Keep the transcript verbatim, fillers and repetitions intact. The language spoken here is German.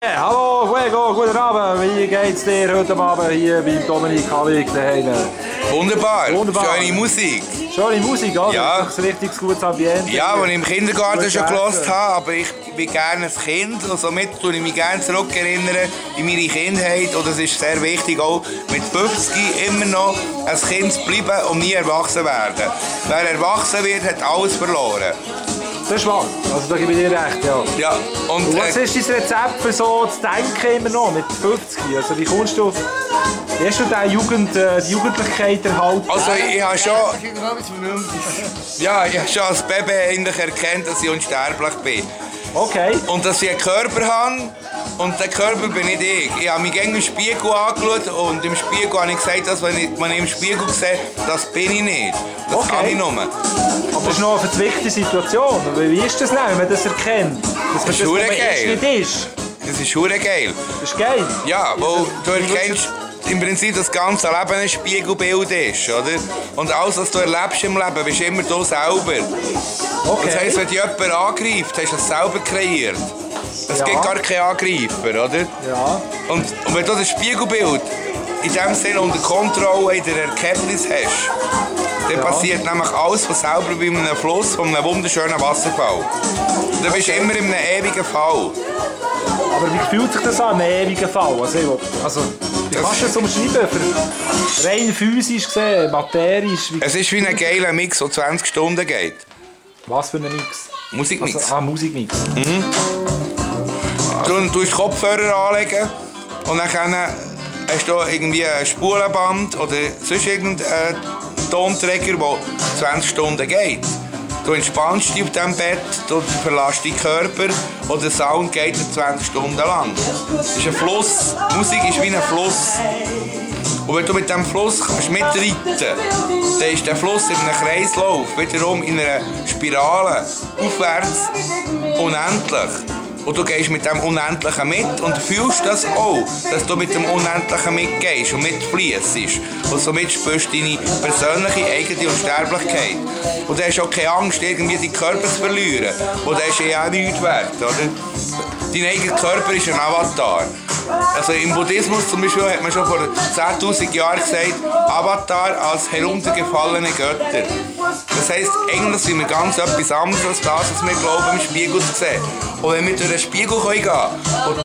Hallo Fuego, guten Abend. Wie geht's dir heute Abend hier beim Dominik Hallig daheim? Wunderbar. Wunderbar. Schöne Musik. Schöne Musik, oder? Ja. Das ist ein richtig gutes Ambiente. Ja, als ich im Kindergarten Gut schon gehört essen. habe, aber ich bin gerne ein Kind und somit erinnere ich mich gerne zurückerinnern in meine Kindheit und es ist sehr wichtig auch mit fünfzig immer noch ein Kind zu bleiben und nie erwachsen werden. Wer erwachsen wird, hat alles verloren. Das ist wahr. Also da gebe ich dir recht, ja. Ja, und, Und was äh, ist dein Rezept für so zu denken immer noch mit fünfzig? Also wie kommst du, wie hast du die, Jugend, äh, die Jugendlichkeit erhalten? also ich habe schon, ja, ich habe schon als Baby eigentlich erkannt, dass ich unsterblich bin. Okay. Und dass ich einen Körper habe und der Körper bin nicht ich. Ich habe mich gerne im Spiegel angeschaut und im Spiegel habe ich gesagt, dass wenn ich, wenn ich im Spiegel sehe, das bin ich nicht. Das Okay. kann ich nur. Aber das ist noch eine verzwickte Situation. Wie ist das denn, wenn man das erkennt? Dass man Das ist das verdammt nur geil. nicht ist. Das ist verdammt geil. Das ist geil. Ja, weil du erkennst im Prinzip das ganze Leben ein Spiegelbild ist, oder? Und alles, was du erlebst im Leben, bist immer du selber. Okay. Das heisst, wenn dich jemand angreift, hast du es selber kreiert. Es Ja. gibt gar keinen Angreifer, oder? Ja. Und, und wenn du das Spiegelbild in dem Sinne unter Kontrolle in der Erkenntnis hast, dann Ja. passiert nämlich alles von selber wie in einem Fluss, von einem wunderschönen Wasserfall. Du bist immer in einem ewigen Fall. Aber wie fühlt sich das an, ein ewiger Fall? Also, ich- also wie kannst du das umschreiben? Für rein physisch gesehen, materisch? Wie, Es ist wie ein geiler Mix, der zwanzig Stunden geht. was für ein Mix? Musikmix. Also, ah, Musikmix. Du tust Kopfhörer anlegen und dann hast du irgendwie ein Spulenband oder sonst irgendeinen Tonträger, der zwanzig Stunden geht. Du entspannst dich auf diesem Bett, du verlässt deinen Körper und der Sound geht zwanzig Stunden lang. Es ist ein Fluss. Musik ist wie ein Fluss. Und wenn du mit diesem Fluss kannst mitreiten kannst, dann ist der Fluss in einem Kreislauf, wiederum in einer Spirale, aufwärts, unendlich. Und du gehst mit dem Unendlichen mit und fühlst das auch, dass du mit dem Unendlichen mitgehst und mitfliessest. Und somit spürst du deine persönliche, eigene Unsterblichkeit. Und du hast auch keine Angst, irgendwie deinen Körper zu verlieren. Und das ist ja auch nichts wert, oder? Dein eigener Körper ist ein Avatar. Also im Buddhismus zum Beispiel hat man schon vor zehntausend Jahren gesagt, Avatar als heruntergefallene Götter. Das heisst, eigentlich sind wir ganz etwas anderes als das, was wir glauben, im Spiegel zu sehen. Und wenn wir durch den Spiegel gehen können,